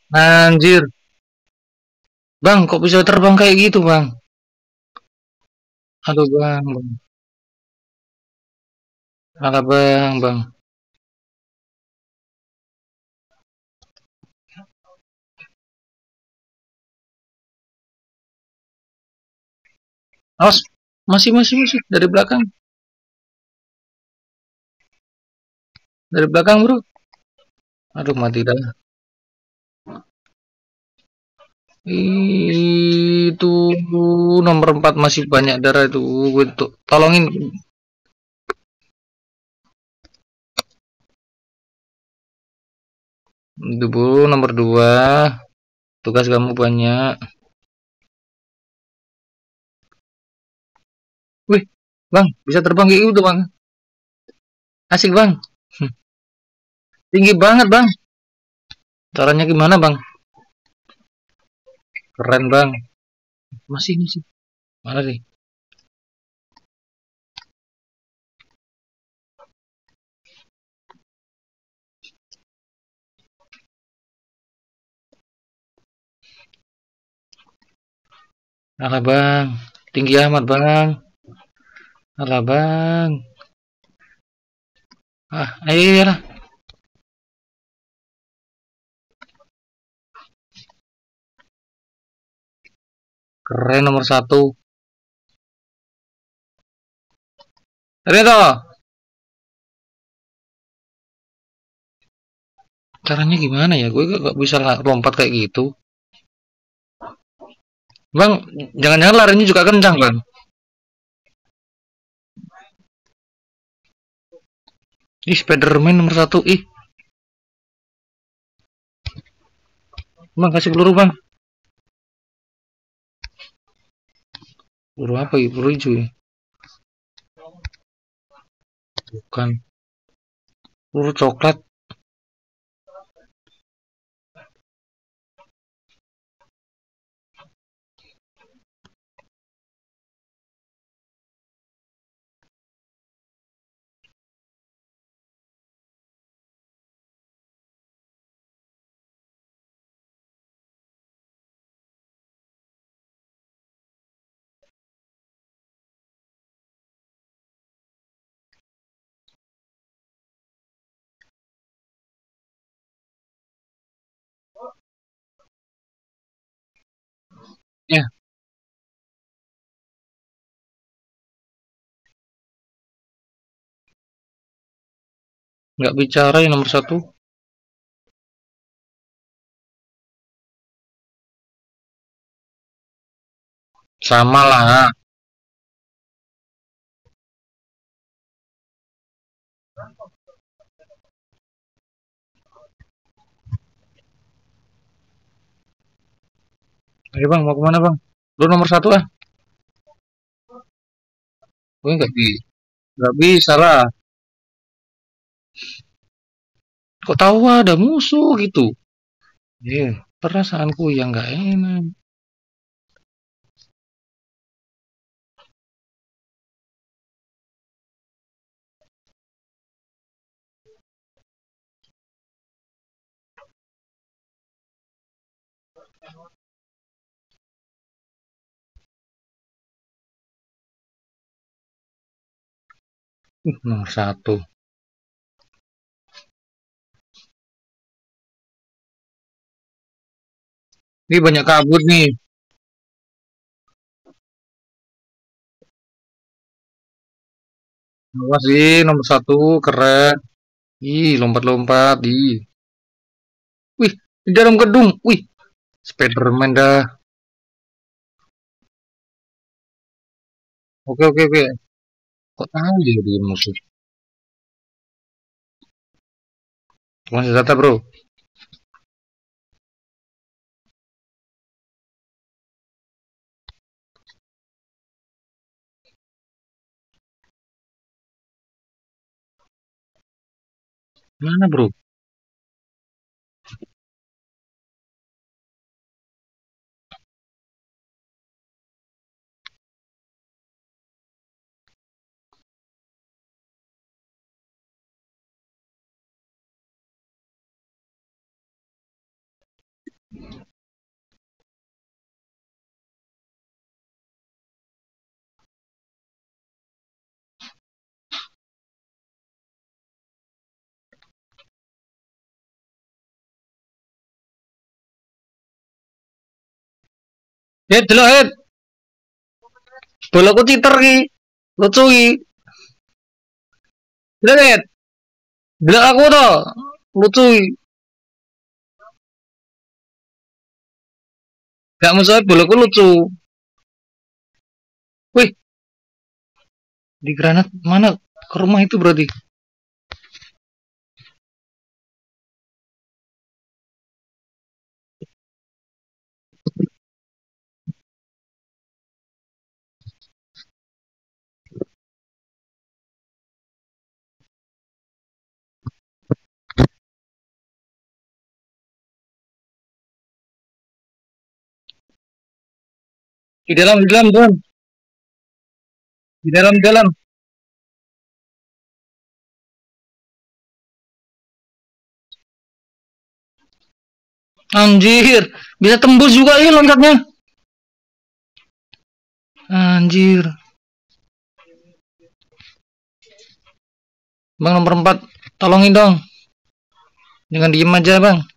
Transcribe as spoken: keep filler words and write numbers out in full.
Anjir. Bang, kok bisa terbang kayak gitu, Bang? Aduh, Bang, Bang. Alah, Bang, Bang. Awas, masih, masih, masih. Dari belakang. Dari belakang, bro. Aduh, mati dah. Itu nomor empat masih banyak darah itu. Gue tuh tolongin. Itu, Bu, nomor dua. Tugas kamu banyak. Wih, Bang, bisa terbang kayak gitu, Bang. Asik, Bang. Tinggi banget, Bang. Caranya gimana, Bang? Keren, Bang. Masih, masih. Mana sih? Alah, Bang. Tinggi amat, Bang. Alah, Bang. Ah, ayo lah. Keren nomor satu. Ternyata caranya gimana ya? Gue gak bisa lompat kayak gitu. Bang, jangan-jangan larinya juga kencang, Bang. Ih, Spiderman nomor satu. Ih, Bang, kasih peluru, Bang. Peluru apa ya? Peluru hijau ya? Bukan. Peluru coklat. Ya, nggak bicara yang nomor satu. Sama lah. Ayo, Bang, mau kemana, Bang? Lu nomor satu ah. Gue nggak bisa. Nggak bisa lah. Kok tahu ada musuh gitu? Iya, perasaanku yang nggak enak. Uh, nomor satu. Ini banyak kabut nih. Awas sih, nomor satu keren. Ih, lompat-lompat. Ih. Wih, di dalam gedung. Wih, Spiderman dah. Oke, oke, oke. Kok tahu ya dia musuh? Masih data, bro. Mana, bro? Head, delok head. Bolaku titer ki. Lucu ki. Delok head. Delok aku to. Lucu ki. Gak masalah bolaku lucu. Wih. Di granat mana? Ke rumah itu berarti. Di dalam, di dalam, dalam. Di dalam, dalam. Anjir, bisa tembus juga ya loncatnya. Anjir. Bang nomor empat, tolongin dong. Jangan diem aja bang.